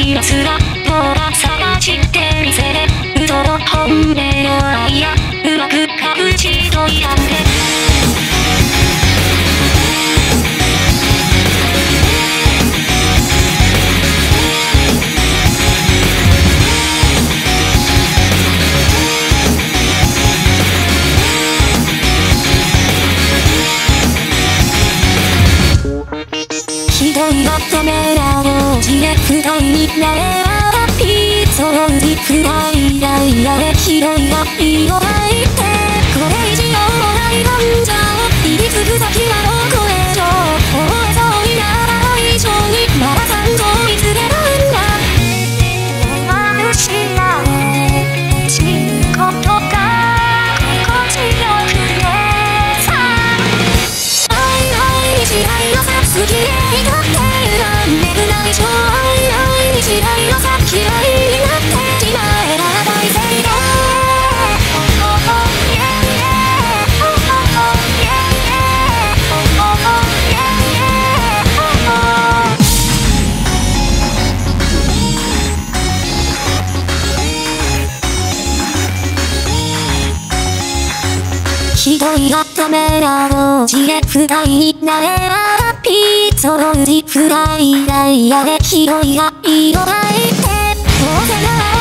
らすらもう探してみせれ嘘の本音の愛やうまく隠しといたんでひどいがためらをじれ不快になればピーツをじくらいやいやれひどいがいいを吐いてこれ以上ないもんじゃ入りつく先はどこへと思えそうにならない以上にまだちゃんと見つけるんだ今失われしいことが心地よくねさ時代のさ好きでいたってなんでくないちょい時代のさ嫌いになってしまえば大正解ひどいがためらをじれ不快になればピーツをじフライダイヤでひどいがいいを吐いてどうせなら